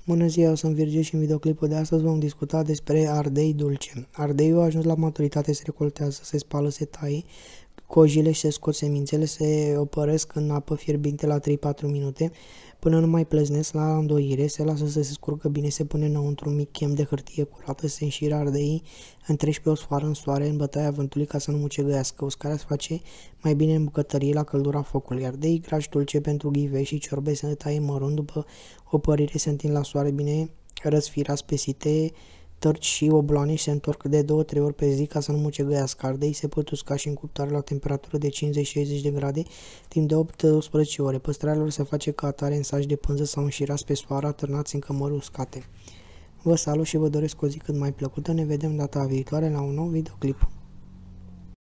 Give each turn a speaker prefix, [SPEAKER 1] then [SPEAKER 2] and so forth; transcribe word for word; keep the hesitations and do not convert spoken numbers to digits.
[SPEAKER 1] Bună ziua, eu sunt Virgil și în videoclipul de astăzi vom discuta despre ardei dulce. Ardeiul a ajuns la maturitate, se recoltează, se spală, se taie, cojile și se scot semințele, se opăresc în apă fierbinte la trei-patru minute, până nu mai plăznesc la îndoire, se lasă să se scurgă bine, se pune înăuntru un mic chem de hârtie curată, se înșiră ardeii întreși pe o sfoară în soare, în bătaia vântului ca să nu mucegăiască. Uscarea se face mai bine în bucătărie la căldura focului. Ardeii grași dulce pentru ghivei și ciorbe se taie mărunt, după opărire se întind la soare bine răsfirați pe site, tărci și obloane și se întorc de două-trei ori pe zi ca să nu mucegăiască. Ardei se pot usca și în cuptoare la temperatură de cincizeci-șaizeci de grade timp de opt-unsprezece ore. Păstrarea lor se face ca atare în saci de pânză sau înșirați pe soară, atârnați în cămări uscate. Vă salut și vă doresc o zi cât mai plăcută. Ne vedem data viitoare la un nou videoclip.